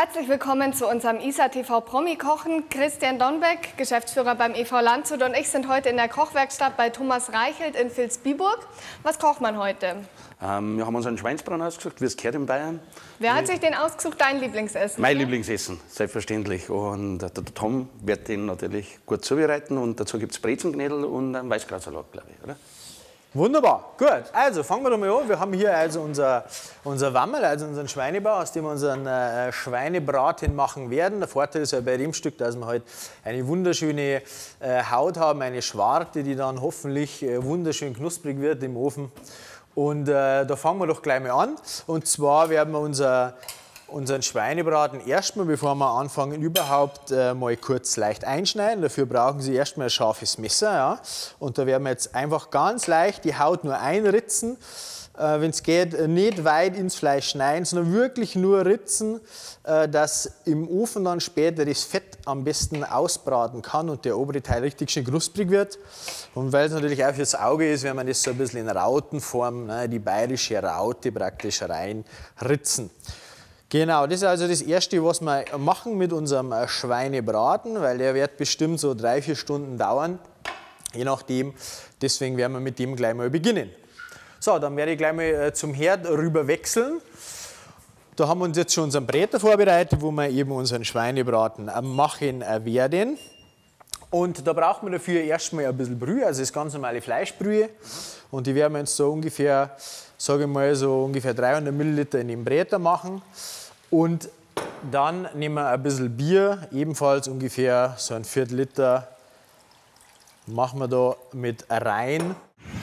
Herzlich willkommen zu unserem ISA TV Promi Kochen. Christian Donbeck, Geschäftsführer beim e.V. Landshut, und ich sind heute in der Kochwerkstatt bei Thomas Reichelt in Vilsbiburg. Was kocht man heute? Wir haben uns einen Schweinsbraten ausgesucht, wie es gehört in Bayern. Wer hat sich den ausgesucht? Dein Lieblingsessen? Mein Lieblingsessen, selbstverständlich. Und der Tom wird den natürlich gut zubereiten. Und dazu gibt es Brezenknödel und einen Weißkrautsalat, glaube ich, oder? Wunderbar, gut. Also fangen wir doch mal an. Wir haben hier also unser Wammerl, also unseren Schweinebau, aus dem wir unseren Schweinebraten machen werden. Der Vorteil ist ja bei dem Stück, dass wir halt eine wunderschöne Haut haben, eine Schwarte, die dann hoffentlich wunderschön knusprig wird im Ofen. Und da fangen wir doch gleich mal an. Und zwar werden wir unseren Schweinebraten erstmal, bevor wir anfangen, überhaupt mal kurz leicht einschneiden. Dafür brauchen Sie erstmal ein scharfes Messer. Ja? Und da werden wir jetzt einfach ganz leicht die Haut nur einritzen. Wenn es geht, nicht weit ins Fleisch schneiden, sondern wirklich nur ritzen, dass im Ofen dann später das Fett am besten ausbraten kann und der obere Teil richtig schön knusprig wird. Und weil es natürlich auch fürs Auge ist, wenn man das so ein bisschen in Rautenform, ne, die bayerische Raute praktisch reinritzen. Genau, das ist also das Erste, was wir machen mit unserem Schweinebraten, weil der wird bestimmt so 3–4 Stunden dauern, je nachdem. Deswegen werden wir mit dem gleich mal beginnen. So, dann werde ich gleich mal zum Herd rüber wechseln. Da haben wir uns jetzt schon unseren Bräter vorbereitet, wo wir eben unseren Schweinebraten machen werden. Und da braucht man dafür erstmal ein bisschen Brühe, also das ganz normale Fleischbrühe. Und die werden wir jetzt so ungefähr, sage ich mal, so ungefähr 300 Milliliter in den Bräter machen. Und dann nehmen wir ein bisschen Bier, ebenfalls ungefähr so ein Viertel-Liter, machen wir da mit rein.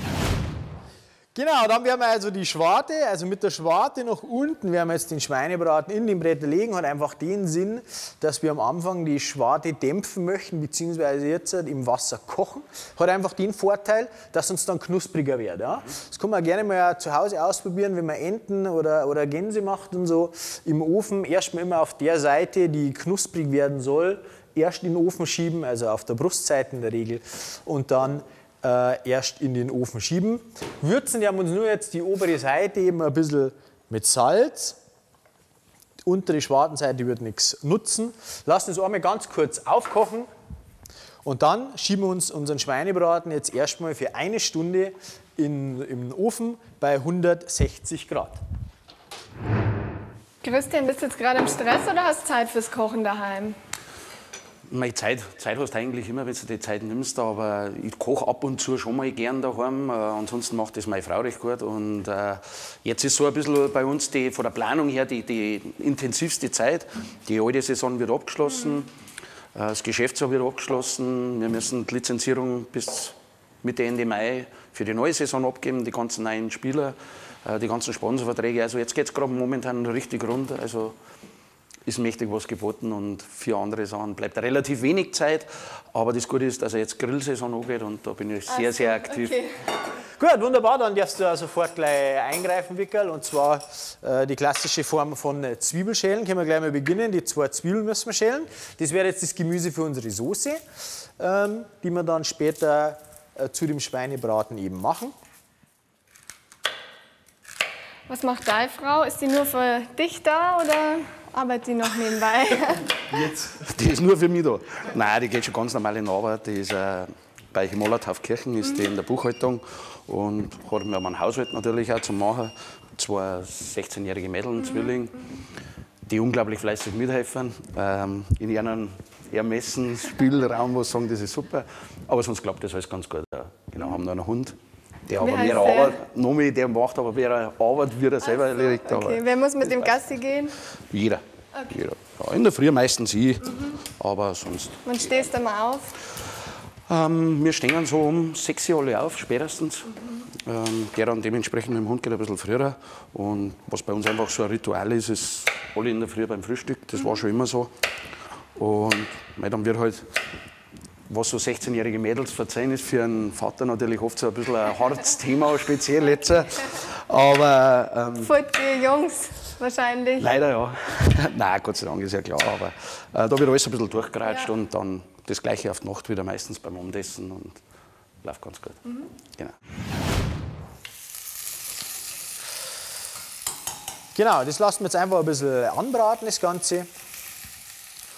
Genau, dann werden wir also die Schwarte, also mit der Schwarte nach unten werden wir jetzt den Schweinebraten in den Bräter legen. Hat einfach den Sinn, dass wir am Anfang die Schwarte dämpfen möchten, beziehungsweise jetzt im Wasser kochen. Hat einfach den Vorteil, dass uns dann knuspriger wird. Ja? Das kann man gerne mal zu Hause ausprobieren, wenn man Enten oder Gänse macht und so. Im Ofen erstmal immer auf der Seite, die knusprig werden soll, erst in den Ofen schieben, also auf der Brustseite in der Regel, und dann erst in den Ofen schieben. Würzen, wir haben uns nur jetzt die obere Seite eben ein bisschen mit Salz. Die untere Schwartenseite wird nichts nutzen. Lassen es einmal ganz kurz aufkochen und dann schieben wir uns unseren Schweinebraten jetzt erstmal für 1 Stunde in den Ofen bei 160 Grad. Christian, bist du jetzt gerade im Stress oder hast Zeit fürs Kochen daheim? Meine Zeit hast du eigentlich immer, wenn du die Zeit nimmst, aber ich koche ab und zu schon mal gern daheim. Ansonsten macht das meine Frau recht gut. Und jetzt ist so ein bisschen bei uns von der Planung her die intensivste Zeit. Die alte Saison wird abgeschlossen, das Geschäftsjahr wird abgeschlossen. Wir müssen die Lizenzierung bis Mitte, Ende Mai für die neue Saison abgeben, die ganzen neuen Spieler, die ganzen Sponsorverträge. Also jetzt geht es gerade momentan richtig rund. Also ist mächtig was geboten, und für andere Sachen bleibt relativ wenig Zeit. Aber das Gute ist, dass jetzt Grillsaison angeht, und da bin ich sehr, sehr aktiv. Okay. Gut, wunderbar, dann darfst du sofort gleich eingreifen, Wickerl. Und zwar die klassische Form von Zwiebelschälen. Können wir gleich mal beginnen. Die 2 Zwiebeln müssen wir schälen. Das wäre jetzt das Gemüse für unsere Soße, die wir dann später zu dem Schweinebraten eben machen. Was macht deine Frau? Ist die nur für dich da oder arbeitet die noch nebenbei? Die ist nur für mich da. Nein, die geht schon ganz normal in die Arbeit. Die ist bei Himmelataufkirchen, ist die in der Buchhaltung und hat mir einen Haushalt natürlich auch zu machen. 2 16-jährige Mädel, ein Zwilling, die unglaublich fleißig mithelfen. In ihrem Ermessensspielraum, wo sie sagen, das ist super. Aber sonst klappt das alles ganz gut. Genau, haben noch einen Hund. Der aber mehr Arbeit, noch mehr, der macht aber mehr Arbeit, wie er selber erledigt. Okay. Wer muss mit dem Gassi gehen? Jeder. Okay. Jeder. Ja, in der Früh meistens ich, aber sonst. Wann stehst du mal auf? Wir stehen so um 6 Uhr alle auf, spätestens. Der dann dementsprechend mit dem Hund geht ein bisschen früher. Und was bei uns einfach so ein Ritual ist, ist alle in der Früh beim Frühstück. Das war schon immer so. Und dann wird halt, was so 16-jährige Mädels verzeihen, ist für einen Vater natürlich oft so ein bisschen ein hartes Thema, speziell jetzt. Aber Für die Jungs wahrscheinlich. leider ja. Nein, Gott sei Dank ist ja klar. Aber da wird alles ein bisschen durchgeratscht, und dann das Gleiche auf die Nacht wieder, meistens beim Abendessen, und läuft ganz gut. Genau. Genau, das lassen wir jetzt einfach ein bisschen anbraten, das Ganze.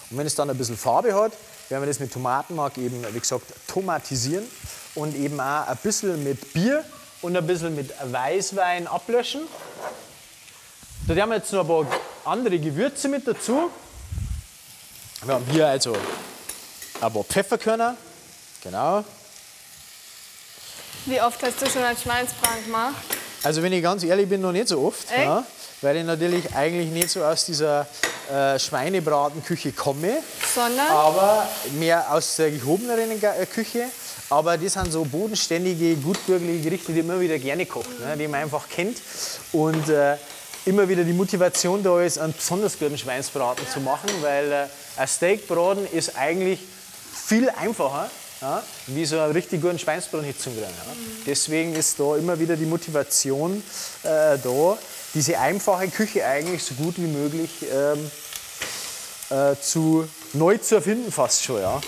Und wenn es dann ein bisschen Farbe hat, werden wir das mit Tomatenmark eben, wie gesagt, tomatisieren und eben auch ein bisschen mit Bier und ein bisschen mit Weißwein ablöschen. Da haben wir jetzt noch ein paar andere Gewürze mit dazu. Wir haben hier also ein paar Pfefferkörner. Genau. Wie oft hast du schon einen Schweinsbraten gemacht? Also wenn ich ganz ehrlich bin, noch nicht so oft. Ja, weil ich natürlich eigentlich nicht so aus dieser Schweinebratenküche komme. Sondern? Aber mehr aus der gehobeneren Küche. Aber das sind so bodenständige, gutbürgerliche Gerichte, die man immer wieder gerne kocht, ne, die man einfach kennt. Und immer wieder die Motivation da ist, einen besonders guten Schweinsbraten zu machen, weil ein Steakbraten ist eigentlich viel einfacher, ja, wie so einen richtig guten Schweinsbraten hinzukriegen. Ja. Deswegen ist da immer wieder die Motivation da, diese einfache Küche eigentlich so gut wie möglich neu zu erfinden fast schon. Ja.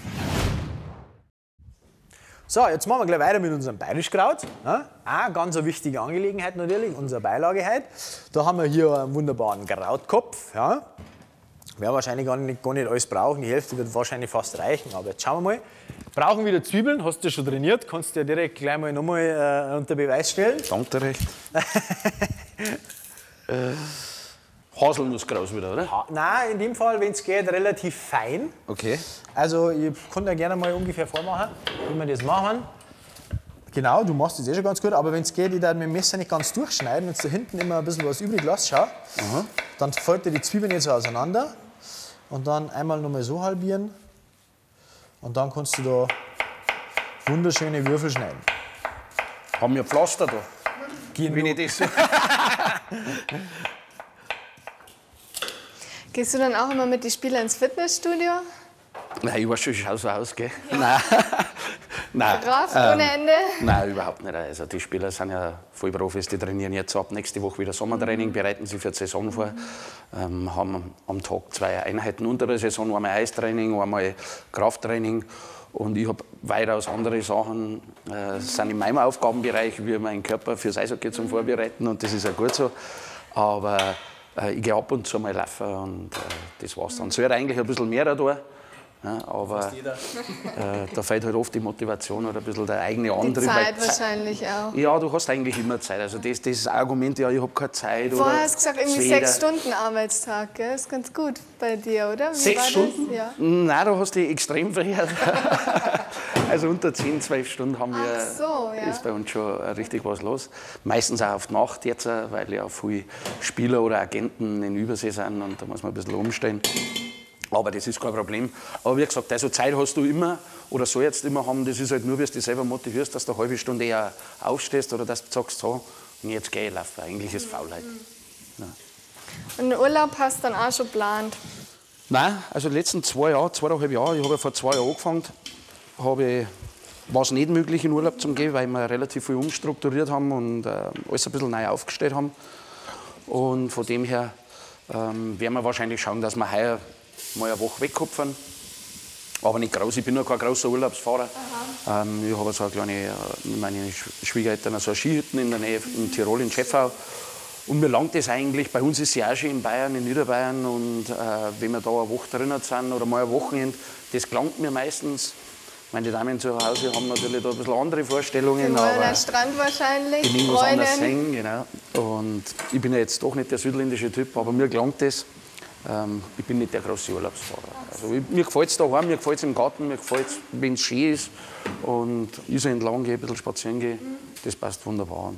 So, jetzt machen wir gleich weiter mit unserem Bayerischkraut. Ja, auch ganz eine wichtige Angelegenheit natürlich, unsere Beilage heute. Da haben wir hier einen wunderbaren Krautkopf. Ja. Werden wahrscheinlich gar nicht alles brauchen, die Hälfte wird wahrscheinlich fast reichen, aber jetzt schauen wir mal. Brauchen wieder Zwiebeln, hast du schon trainiert, kannst du ja direkt gleich mal nochmal unter Beweis stellen. Danke recht. Haselnusskraut wieder, oder? Nein, in dem Fall, wenn es geht, relativ fein. Okay. Also ich kann dir gerne mal ungefähr vormachen, wie wir das machen. Genau, du machst das eh schon ganz gut, aber wenn es geht, ich darf mit dem Messer nicht ganz durchschneiden. Wenn du da hinten immer ein bisschen was übrig lässt, schau, dann fällt dir die Zwiebeln jetzt auseinander. Und dann einmal nochmal so halbieren. Und dann kannst du da wunderschöne Würfel schneiden. Haben wir Pflaster da? Wenn ich das. Gehst du dann auch immer mit den Spielern ins Fitnessstudio? Nein, ich weiß schon, ich schaue so aus, gell? Ja. Nein. Kraft ohne Ende? Nein, überhaupt nicht. Also die Spieler sind ja Vollprofis, die trainieren jetzt ab nächste Woche wieder Sommertraining, bereiten sich für die Saison vor, haben am Tag 2 Einheiten unter der Saison, einmal Eistraining, einmal Krafttraining. Und ich habe weitaus andere Sachen, sind in meinem Aufgabenbereich, wie meinen Körper fürs Eishockey zum Vorbereiten, und das ist ja gut so. Aber ich gehe ab und zu mal laufen und das war's dann. Es wird eigentlich ein bisschen mehr da. Ja, aber da fehlt halt oft die Motivation oder ein bisschen der eigene Antrieb. Die Zeit wahrscheinlich auch. Ja, du hast eigentlich immer Zeit. Also das Argument, ja, ich habe keine Zeit. Vorher hast du gesagt, irgendwie 6 Stunden Arbeitstag, gell? Ist ganz gut bei dir, oder? Wie 6 Stunden? Ja. Nein, da hast du extrem verhört. Also unter 10, 12 Stunden haben wir, ist bei uns schon richtig was los. Meistens auch auf die Nacht jetzt, weil ja viele Spieler oder Agenten in Übersee sind und da muss man ein bisschen umstellen. Aber das ist kein Problem. Aber wie gesagt, also Zeit hast du immer oder soll jetzt immer haben. Das ist halt nur, wie du dich selber motivierst, dass du eine halbe Stunde eher aufstehst oder dass du sagst, so, und jetzt gehe ich laufen. Eigentlich ist Faulheit. Ja. Und den Urlaub hast du dann auch schon geplant? Nein, also die letzten 2,5 Jahre, ich habe ja vor 2 Jahren angefangen, war es nicht möglich, in Urlaub zu gehen, weil wir relativ viel umstrukturiert haben und alles ein bisschen neu aufgestellt haben. Und von dem her werden wir wahrscheinlich schauen, dass wir heuer mal eine Woche wegkupfern. Aber nicht groß, ich bin noch kein großer Urlaubsfahrer. Ich habe so eine kleine, mit meinen Schwiegereltern so eine Skihütten in der Nähe, in Tirol, in Schäffau. Und mir langt das eigentlich, bei uns ist es ja auch schon in Bayern, in Niederbayern. Und wenn wir da eine Woche drinnen sind oder mal ein Wochenende, das gelangt mir meistens. Meine Damen zu Hause haben natürlich da ein bisschen andere Vorstellungen. Die wollen einen Strand wahrscheinlich, die wollen was anderes sehen, genau. Und ich bin ja jetzt doch nicht der südländische Typ, aber mir gelangt das. Ich bin nicht der große Urlaubsfahrer. Also mir gefällt es daheim, mir gefällt es im Garten, mir gefällt es, wenn es schön ist und ich so entlang gehe, ein bisschen spazieren gehe. Das passt wunderbar.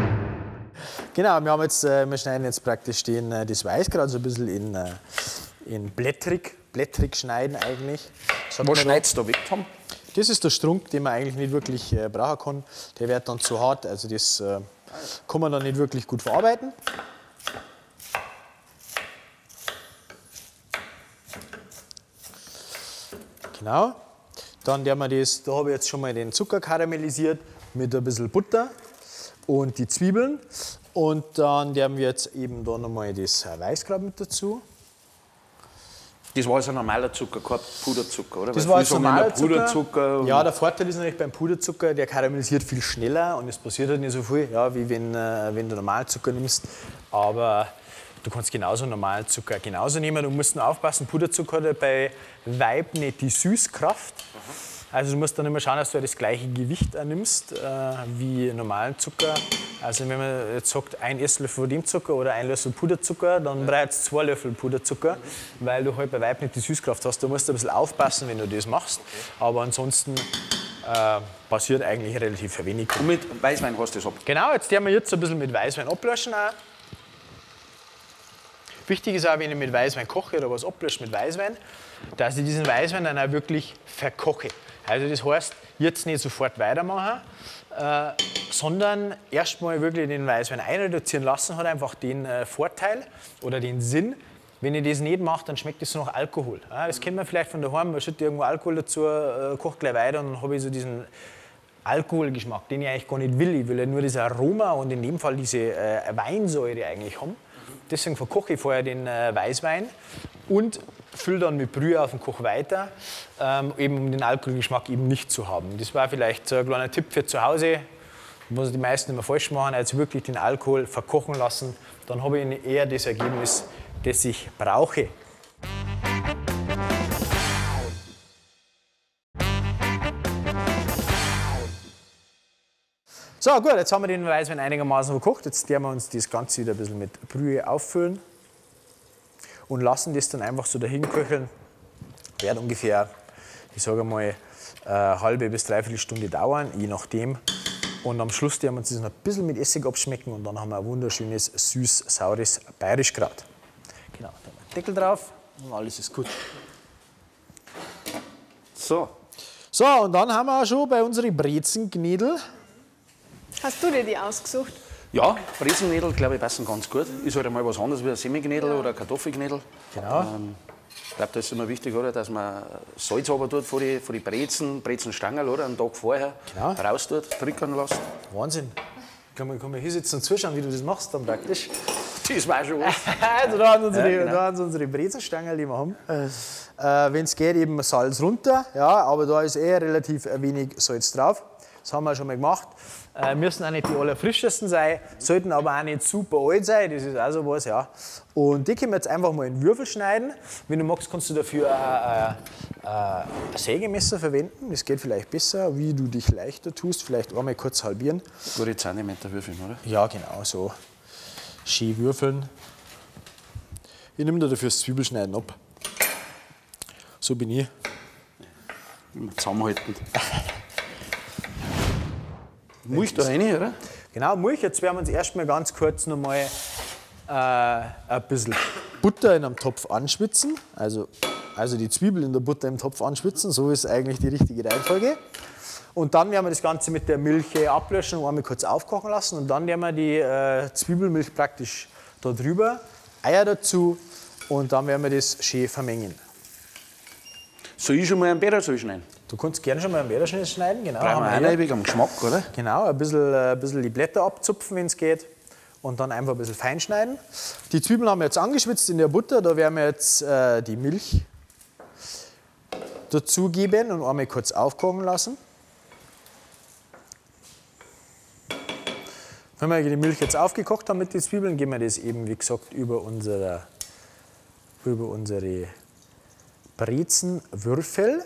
Genau, wir schneiden jetzt praktisch das Weißkraut so ein bisschen in blättrig schneiden eigentlich. Was schneidest du da weg, Tom? Das ist der Strunk, den man eigentlich nicht wirklich brauchen kann. Der wird dann zu hart, also das kann man dann nicht wirklich gut verarbeiten. Genau. Dann da habe ich jetzt schon mal den Zucker karamellisiert mit ein bisschen Butter und die Zwiebeln. Und dann haben wir jetzt eben da nochmal das Weißkraut mit dazu. Das war also ein normaler Zucker, kein Puderzucker, oder? Das war jetzt normaler Puderzucker. Ja, der Vorteil ist natürlich beim Puderzucker, der karamellisiert viel schneller und es passiert halt nicht so viel, ja, wie wenn du Normalzucker nimmst. Aber Du kannst genauso normalen Zucker genauso nehmen. Du musst nur aufpassen, Puderzucker hat bei Weib nicht die Süßkraft. Also du musst dann immer schauen, dass du das gleiche Gewicht nimmst wie normalen Zucker. Also wenn man jetzt sagt, ein Esslöffel von dem Zucker oder ein Löffel Puderzucker, dann brauchst du 2 Löffel Puderzucker, weil du halt bei Weib nicht die Süßkraft hast. Du musst ein bisschen aufpassen, wenn du das machst. Aber ansonsten passiert eigentlich relativ wenig. Und mit Weißwein hast du das ab? Genau, jetzt werden wir jetzt ein bisschen mit Weißwein ablöschen. Auch. Wichtig ist auch, wenn ich mit Weißwein koche oder was ablösche mit Weißwein, dass ich diesen Weißwein dann auch wirklich verkoche. Also das heißt, jetzt nicht sofort weitermachen, sondern erstmal wirklich den Weißwein einreduzieren lassen, hat einfach den Vorteil oder den Sinn. Wenn ich das nicht mache, dann schmeckt es so nach Alkohol. Das kennt man vielleicht von daheim, man schüttet irgendwo Alkohol dazu, kocht gleich weiter und dann habe ich so diesen Alkoholgeschmack, den ich eigentlich gar nicht will. Ich will ja nur das Aroma und in dem Fall diese Weinsäure eigentlich haben. Deswegen verkoche ich vorher den Weißwein und fülle dann mit Brühe auf den Koch weiter, eben um den Alkoholgeschmack eben nicht zu haben. Das war vielleicht so ein kleiner Tipp für zu Hause, was die meisten immer falsch machen, also wirklich den Alkohol verkochen lassen. Dann habe ich eher das Ergebnis, das ich brauche. So, gut, jetzt haben wir den Weißwein einigermaßen verkocht. Jetzt werden wir uns das Ganze wieder ein bisschen mit Brühe auffüllen und lassen das dann einfach so dahin köcheln. Wird ungefähr, ich sage mal, eine halbe bis dreiviertel Stunde dauern, je nachdem. Und am Schluss werden wir uns das noch ein bisschen mit Essig abschmecken und dann haben wir ein wunderschönes, süß-saures Bayerischkraut. Genau, da haben wir den Deckel drauf und alles ist gut. So. So, und dann haben wir auch schon bei unseren Brezengniedel. Hast du dir die ausgesucht? Ja, Brezennädel, glaube ich, passen ganz gut. Ist halt einmal was anderes wie ein Semiknädel oder ein Kartoffelknädel. Genau. Ich glaube, das ist immer wichtig, oder, dass man Salz runter tut von die Brezenstangerl, oder, einen Tag vorher raus tut, trickern lässt. Wahnsinn. Kann man hier sitzen und zuschauen, wie du das machst dann praktisch. Das war schon was. Also da haben sie unsere Brezenstangerl, die wir haben. Wenn es geht, eben Salz runter, ja, aber da ist relativ wenig Salz drauf. Das haben wir schon mal gemacht. Müssen auch nicht die allerfrischesten sein, sollten aber auch nicht super alt sein, das ist auch so was, ja. Und die können wir jetzt einfach mal in Würfel schneiden. Wenn du magst, kannst du dafür ein Sägemesser verwenden. Das geht vielleicht besser, wie du dich leichter tust. Vielleicht einmal kurz halbieren. Gute Zentimeter würfeln, oder? Ja, genau, so. Schön würfeln. Ich nehme da dafür das Zwiebelschneiden ab. So bin ich. Zusammenhalten. Milch da rein, oder? Genau, Milch. Jetzt werden wir uns erstmal ganz kurz noch mal ein bisschen Butter in einem Topf anschwitzen. Also die Zwiebel in der Butter im Topf anschwitzen. So ist eigentlich die richtige Reihenfolge. Und dann werden wir das Ganze mit der Milch ablöschen und einmal kurz aufkochen lassen. Und dann werden wir die Zwiebelmilch praktisch da drüber, Eier dazu und dann werden wir das schön vermengen. Soll ich schon mal einen Bädersoll schneiden? Du kannst gerne schon mal einen Bäderschnitt schneiden. Genau, Brauchen wir einleibig am Geschmack, oder? Genau, ein bisschen die Blätter abzupfen, wenn es geht. Und dann einfach ein bisschen fein schneiden. Die Zwiebeln haben wir jetzt angeschwitzt in der Butter. Da werden wir jetzt die Milch dazugeben und einmal kurz aufkochen lassen. Wenn wir die Milch jetzt aufgekocht haben mit den Zwiebeln, geben wir das eben, wie gesagt, über unsere Brezenwürfel.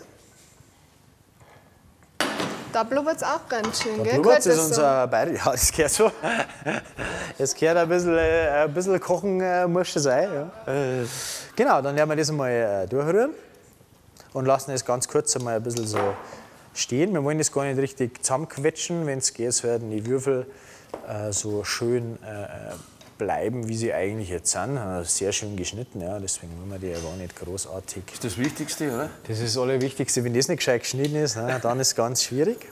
Da blubbert es auch ganz schön, gell? Blubbert ist unser Bayerisch. Ja, das gehört so. Es gehört ein bisschen kochen muss schon sein. Ja. Genau, dann werden wir das einmal durchrühren und lassen es ganz kurz einmal ein bisschen so stehen. Wir wollen das gar nicht richtig zusammenquetschen. Wenn es geht, werden die Würfel so schön bleiben, wie sie eigentlich jetzt sind. Sehr schön geschnitten, ja, deswegen wollen wir die ja gar nicht großartig. Das ist das Wichtigste, oder? Das ist das Allerwichtigste. Wenn das nicht gescheit geschnitten ist, dann ist es ganz schwierig.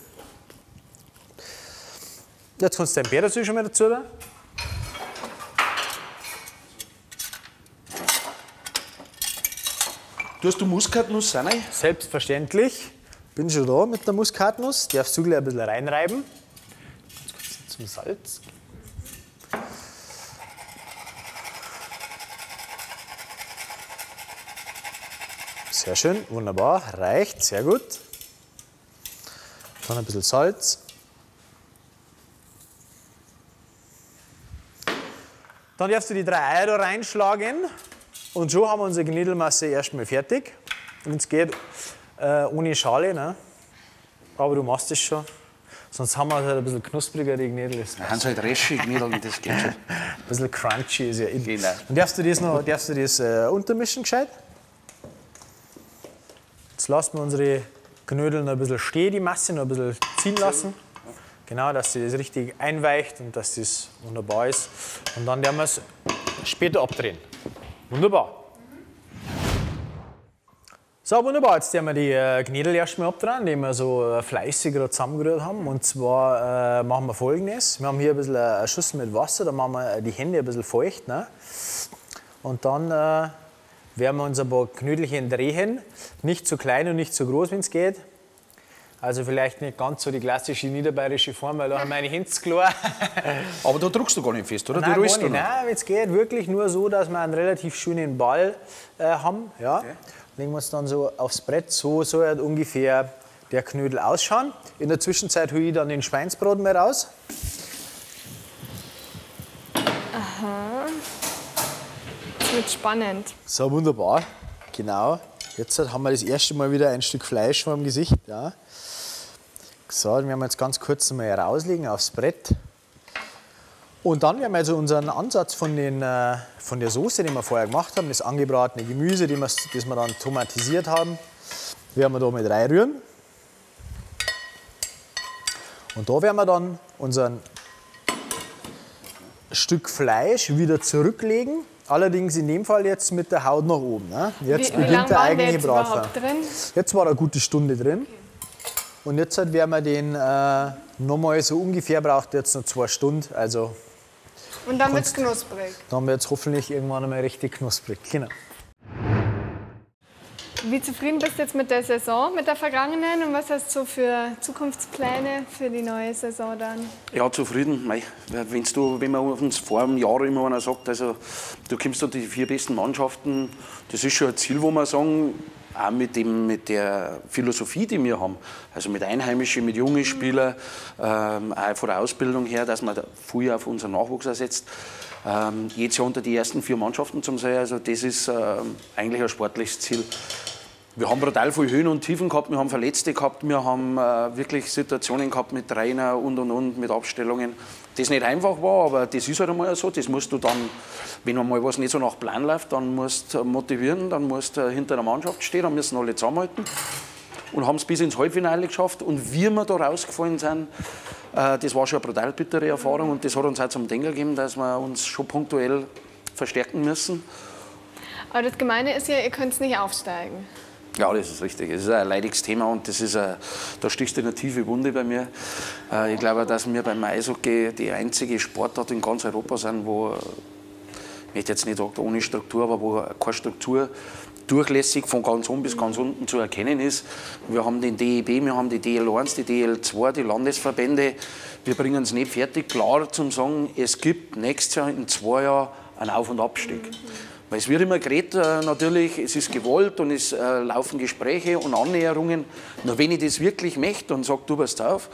Jetzt kannst du dein Petersil schon mal dazu tun. Tust du Muskatnuss rein? Selbstverständlich. Bin schon da mit der Muskatnuss. Darfst du gleich ein bisschen reinreiben. Jetzt kurz zum Salz. Sehr schön, wunderbar, reicht, sehr gut. Dann ein bisschen Salz. Dann darfst du die 3 Eier da reinschlagen und schon haben wir unsere Knödelmasse erstmal fertig. Wenn es geht, ohne Schale, ne? Aber du machst es schon. Sonst haben wir halt ein bisschen knusprigere Knödel. Da haben sie halt resche Knödel, das geht schon. Ein bisschen crunchy ist ja in. Genau. Und darfst du das untermischen gescheit? Jetzt lassen wir unsere Knödel noch ein bisschen stehen, die Masse noch ein bisschen ziehen lassen. Genau, dass sie das richtig einweicht und dass das wunderbar ist. Und dann werden wir es später abdrehen. Wunderbar. So, wunderbar. Jetzt werden wir die Knödel erstmal abdrehen, die wir so fleißig gerade zusammengerührt haben. Und zwar machen wir Folgendes. Wir haben hier ein bisschen eine Schüssel mit Wasser, da machen wir die Hände ein bisschen feucht. Ne? Und dann werden wir uns ein paar Knödelchen drehen. Nicht zu klein und nicht zu groß, wenn es geht. Also vielleicht nicht ganz so die klassische niederbayerische Form, weil da haben meine Hände klar. Aber da druckst du gar nicht fest, oder? Nein, du rollst gar nicht. Nein, wenn es geht, wirklich nur so, dass wir einen relativ schönen Ball haben. Ja. Okay. Legen wir uns dann so aufs Brett, so soll ungefähr der Knödel ausschauen. In der Zwischenzeit hole ich dann den Schweinsbraten mal raus. Aha. Das wird spannend. So, wunderbar. Genau. Jetzt haben wir das erste Mal wieder ein Stück Fleisch vor dem Gesicht. Ja. So, den werden wir jetzt ganz kurz mal rauslegen aufs Brett. Und dann werden wir also unseren Ansatz von der Soße, die wir vorher gemacht haben, das angebratene Gemüse, das wir dann tomatisiert haben, werden wir da mit reinrühren. Und da werden wir dann unser Stück Fleisch wieder zurücklegen. Allerdings in dem Fall jetzt mit der Haut nach oben. Ne? Jetzt beginnt der eigentliche Bratpfanne. Jetzt war eine gute Stunde drin. Und jetzt werden wir den nochmal so ungefähr, braucht jetzt noch 2 Stunden. Also und dann wird es knusprig. Dann wird es hoffentlich irgendwann einmal richtig knusprig. Genau. Wie zufrieden bist du jetzt mit der Saison, mit der vergangenen? Und was hast du für Zukunftspläne für die neue Saison dann? Ja, zufrieden. Mei, wenn man uns vor einem Jahr immer einer sagt, also, du kommst da die 4 besten Mannschaften, das ist schon ein Ziel, wo wir sagen, auch mit der Philosophie, die wir haben, also mit Einheimischen, mit jungen Spielern, auch von der Ausbildung her, dass man da viel auf unseren Nachwuchs ersetzt. Jetzt ja unter die ersten 4 Mannschaften zu sein, also das ist eigentlich ein sportliches Ziel. Wir haben brutal viele Höhen und Tiefen gehabt, wir haben Verletzte gehabt, wir haben wirklich Situationen gehabt mit Trainer und, mit Abstellungen. Das nicht einfach war, aber das ist halt einmal so, das musst du dann, wenn einmal was nicht so nach Plan läuft, dann musst du motivieren, dann musst du hinter der Mannschaft stehen, dann müssen alle zusammenhalten. Und haben es bis ins Halbfinale geschafft. Und wie wir da rausgefallen sind, das war schon eine brutal bittere Erfahrung und das hat uns auch zum Denken gegeben, dass wir uns schon punktuell verstärken müssen. Aber das Gemeine ist ja, ihr könnt es nicht aufsteigen. Ja, das ist richtig. Es ist ein leidiges Thema und das ist da stichst du eine tiefe Wunde bei mir. Ich glaube, dass wir beim Eishockey die einzige Sportart in ganz Europa sind, wo, ich möchte jetzt nicht sagen ohne Struktur, aber wo keine Struktur durchlässig von ganz oben bis ganz unten zu erkennen ist. Wir haben den DEB, wir haben die DL1, die DL2, die Landesverbände. Wir bringen es nicht fertig, klar zum sagen, es gibt nächstes Jahr in 2 Jahren einen Auf- und Abstieg. Weil es wird immer geredet, natürlich, es ist gewollt und es laufen Gespräche und Annäherungen. Nur wenn ich das wirklich möchte und sage, du passt auf,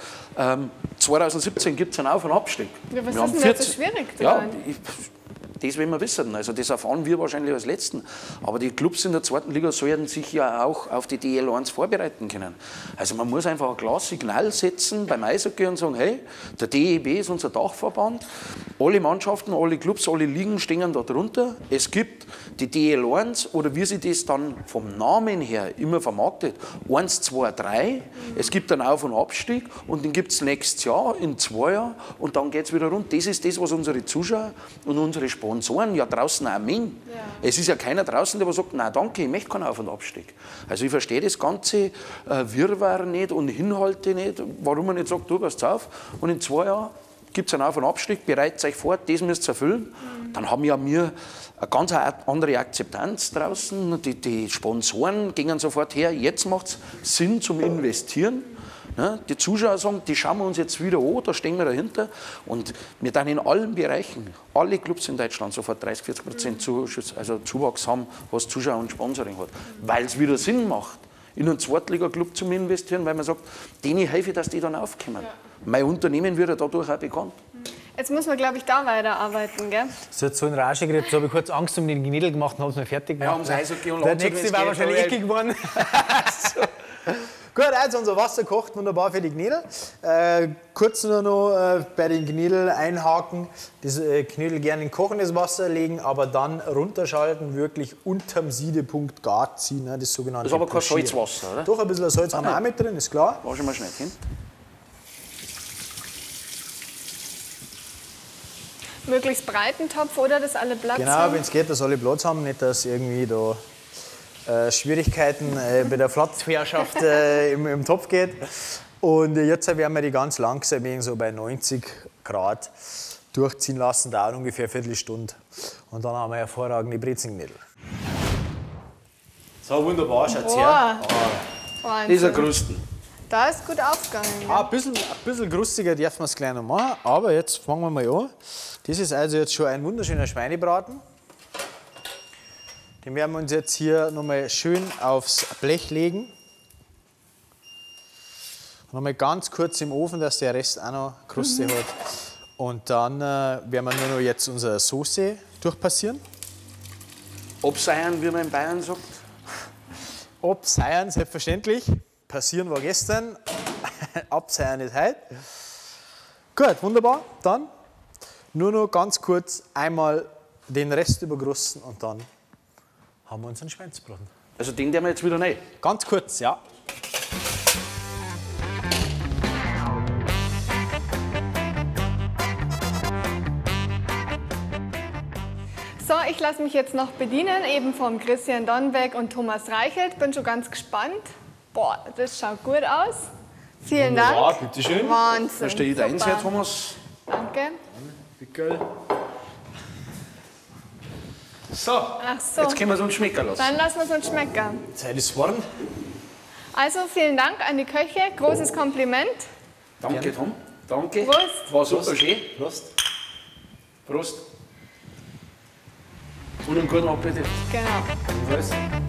2017 gibt es einen Auf- und Abstieg. Ja, was ist denn da so schwierig dran? Ja, das wollen wir wissen. Also das erfahren wir wahrscheinlich als Letzten. Aber die Clubs in der 2. Liga sollten sich ja auch auf die DL1 vorbereiten können. Also man muss einfach ein klares Signal setzen beim Eishockey und sagen, hey, der DEB ist unser Dachverband. Alle Mannschaften, alle Clubs, alle Ligen stehen da drunter. Es gibt die DL1 oder wie sie das dann vom Namen her immer vermarktet, 1, 2, 3. Es gibt einen Auf- und Abstieg und den gibt es nächstes Jahr, in 2 Jahren und dann geht es wieder rund. Das ist das, was unsere Zuschauer und unsere Sponsoren ja draußen auch meinen. Ja. Es ist ja keiner draußen, der sagt, nein danke, ich möchte keinen Auf- und Abstieg. Also ich verstehe das ganze Wirrwarr nicht und Inhalte nicht, warum man nicht sagt, du passt auf und in 2 Jahren gibt es einen Auf- und Abstieg, bereitet euch vor, das müsst ihr erfüllen. Dann haben ja wir eine ganz andere Akzeptanz draußen. Die Sponsoren gehen sofort her, jetzt macht es Sinn zum Investieren. Ja, die Zuschauer sagen, die schauen wir uns jetzt wieder an, da stehen wir dahinter. Und wir dann in allen Bereichen, alle Clubs in Deutschland sofort 30-40% also Zuwachs haben, was Zuschauer und Sponsoring hat. Weil es wieder Sinn macht, in einen Zweitliga-Club zu investieren, weil man sagt, denen helfe ich, dass die dann aufkommen. Ja. Mein Unternehmen wird ja dadurch auch bekannt. Jetzt müssen wir, glaube ich, da weiterarbeiten, gell? So hat so ein Rage geredet, so habe ich kurz Angst um den Knädel gemacht und habe es mir fertig gemacht. haben sie Eishockey und Der Landshut, nächste wenn's war geht, wahrscheinlich aber eckig geworden. So. Gut, also unser Wasser kocht wunderbar für die Knädel. Kurz nur noch bei den Knädel einhaken, das Knädel gerne in kochendes Wasser legen, aber dann runterschalten, wirklich unterm Siedepunkt gar ziehen, ne, das sogenannte Das ist aber kein Pochieren. Salzwasser, oder? Doch, ein bisschen Salz haben wir auch mit drin, ist klar. Waschen wir schnell hin. Möglichst breiten Topf oder dass alle Platz Genau, haben. wenn es geht, dass alle Platz haben, nicht, dass irgendwie da Schwierigkeiten bei der Platzherrschaft im Topf geht. Und jetzt werden wir die ganz langsam so bei 90 Grad durchziehen lassen, dauert ungefähr eine Viertelstunde. Und dann haben wir hervorragende Brezenknödel. So, wunderbar, schaut's her. Wahnsinn. Dieser Krusten. Da ist gut aufgegangen. Ein bisschen krustiger dürfen wir es gleich noch machen, aber jetzt fangen wir mal an. Das ist also jetzt schon ein wunderschöner Schweinebraten. Den werden wir uns jetzt hier nochmal schön aufs Blech legen. Nochmal ganz kurz im Ofen, dass der Rest auch noch Kruste hat. Und dann werden wir nur noch jetzt unsere Soße durchpassieren. Abseiern, wie man in Bayern sagt. Abseiern, selbstverständlich. Passieren war gestern, abseiern ist heute. Gut, wunderbar. Dann nur noch ganz kurz einmal den Rest übergrusten und dann haben wir unseren Schweinsbraten. Also den wir jetzt wieder rein. Ganz kurz, ja. So, ich lasse mich jetzt noch bedienen, eben vom Christian Donnbeck und Thomas Reichelt. Bin schon ganz gespannt. Boah, das schaut gut aus. Vielen Dank. Bitteschön. Wahnsinn. Da steht eins her, super. Thomas. Danke. Pickel. So, Ach so, jetzt können wir es uns schmecken lassen. dann lassen wir es uns schmecken. Zeit ist warm. Also vielen Dank an die Köche, großes Kompliment. Danke, Tom. Danke. Prost. War super schön. Prost. Prost. Und einen guten Appetit. Genau. Prost.